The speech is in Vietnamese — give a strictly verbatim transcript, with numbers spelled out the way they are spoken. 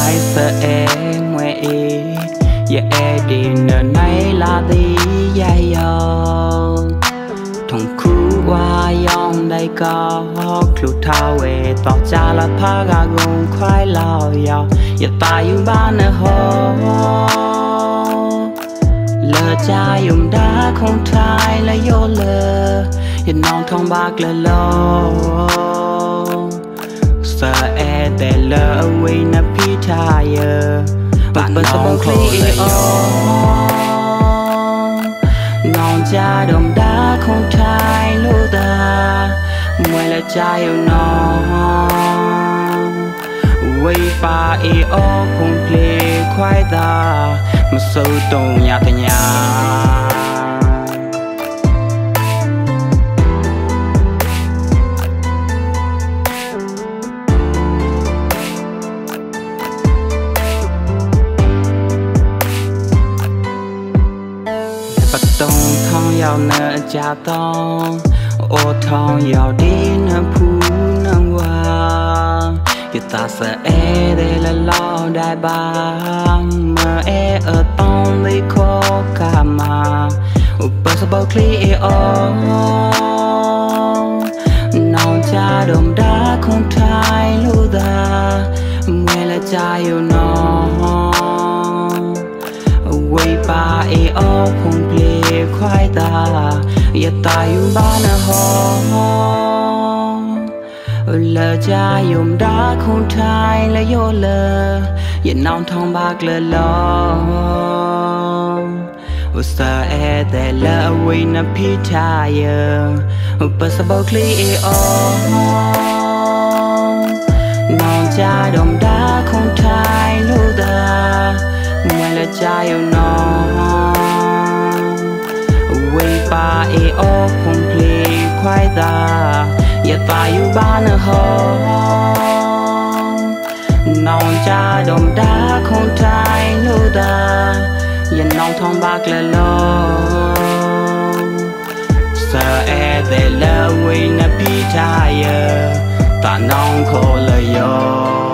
ai sợ em ngoe ý giờ em đi nơi này là đi dài dòng thằng khu qua dòng đây có lúc thao về tỏ ra là phá gà gồm khoai lao dào giờ ta yêu ba nơi hồ lỡ cha dùng đá không trai là vô lỡ giờ non thông bạc lỡ lo sợ e để lỡ vì nó phi tire bạn non khổ lỡ non cha đồng đá không trai lô ta mày là trai yêu non vì ba y ô không plê khoai ta mà sâu tông nhà ta nhà tông thong giàu nợ cha tông ô thong giàu đi nợ phú nợ hoa giờ ta sợ e đây là lo đại bang mà e ở tông đi khó cả mà bơ sơ bơ kli ô non cha đồng đá không trai lưu ta mẹ là cha yêu non vì ba e ô không plê khoai ta giờ ta yêu ba nè ho lỡ cha dùng đá không trai là vô lỡ giờ non thong bạc lỡ lo sợ e để lỡ vì nó phi tire bơ sơ bơ kli ô non cha đồng đá không trai lưu ta mày là cha yêu non vì ba e ô không plê khoai ta giờ ta yêu ba nè ho non cha đồng đá không trai lưu ta giờ non thong bạc lỡ lo sợ e để lỡ vì nó phi tire ta non khổ lời yo